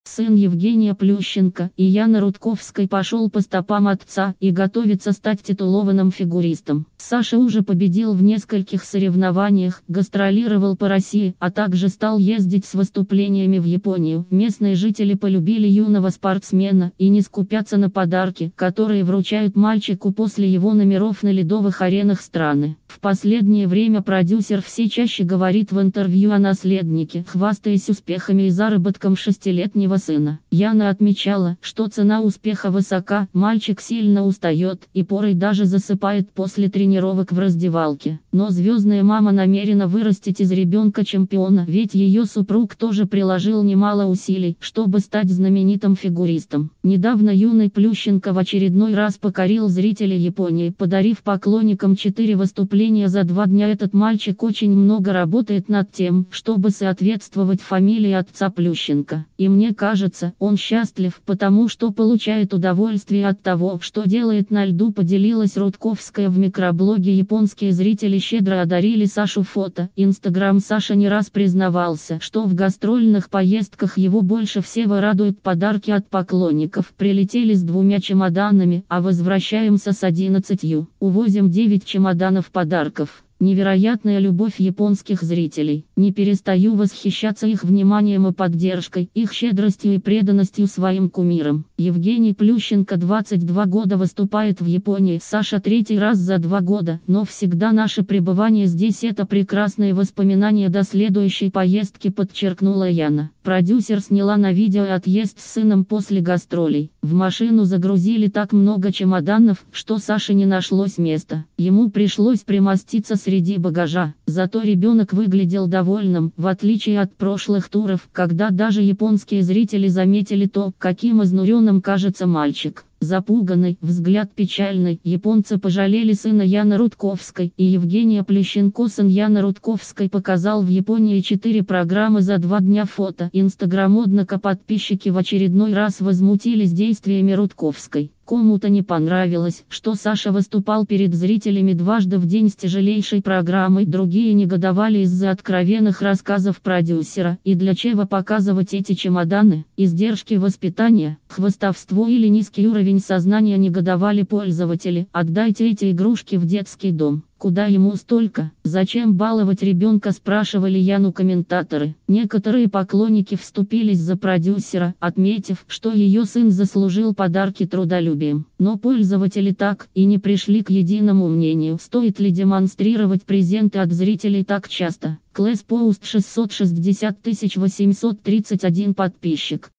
Сын Евгения Плющенко и Яны Рудковской пошел по стопам отца и готовится стать титулованным фигуристом. Саша уже победил в нескольких соревнованиях, гастролировал по России, а также стал ездить с выступлениями в Японию. Местные жители полюбили юного спортсмена и не скупятся на подарки, которые вручают мальчику после его номеров на ледовых аренах страны. В последнее время продюсер все чаще говорит в интервью о наследнике, хвастаясь успехами и заработком шестилетнего сына. Яна отмечала, что цена успеха высока, мальчик сильно устает и порой даже засыпает после тренировок в раздевалке. Но звездная мама намерена вырастить из ребенка чемпиона, ведь ее супруг тоже приложил немало усилий, чтобы стать знаменитым фигуристом. Недавно юный Плющенко в очередной раз покорил зрителей Японии, подарив поклонникам 4 выступления за 2 дня. Этот мальчик очень много работает над тем, чтобы соответствовать фамилии отца Плющенко. И мне кажется, он счастлив, потому что получает удовольствие от того, что делает на льду, поделилась Рудковская в микроблоге. Японские зрители щедро одарили Сашу фото. Инстаграм. Саша не раз признавался, что в гастрольных поездках его больше всего радуют подарки от поклонников. Прилетели с 2 чемоданами, а возвращаемся с 11. Увозим 9 чемоданов подарков. Невероятная любовь японских зрителей. Не перестаю восхищаться их вниманием и поддержкой, их щедростью и преданностью своим кумирам. Евгений Плющенко 22 года выступает в Японии. Саша 3-й раз за 2 года. Но всегда наше пребывание здесь — это прекрасные воспоминания до следующей поездки, подчеркнула Яна. Продюсер сняла на видео отъезд с сыном после гастролей. В машину загрузили так много чемоданов, что Саше не нашлось места. Ему пришлось примоститься среди багажа. Зато ребенок выглядел довольным, в отличие от прошлых туров, когда даже японские зрители заметили то, каким изнуренным кажется мальчик. Запуганный, взгляд печальный, японцы пожалели сына Яны Рудковской, и Евгения Плющенко. Сын Яны Рудковской показал в Японии 4 программы за 2 дня. Фото. Инстаграм. Однако подписчики в очередной раз возмутились действиями Рудковской. Кому-то не понравилось, что Саша выступал перед зрителями дважды в день с тяжелейшей программой, другие негодовали из-за откровенных рассказов продюсера. И для чего показывать эти чемоданы? Издержки воспитания, хвастовство или низкий уровень сознания, негодовали пользователи. Отдайте эти игрушки в детский дом. Куда ему столько? Зачем баловать ребенка, спрашивали Яну комментаторы. Некоторые поклонники вступились за продюсера, отметив, что ее сын заслужил подарки трудолюбием. Но пользователи так и не пришли к единому мнению, стоит ли демонстрировать презенты от зрителей так часто. Клэс Пост 660 831 подписчик.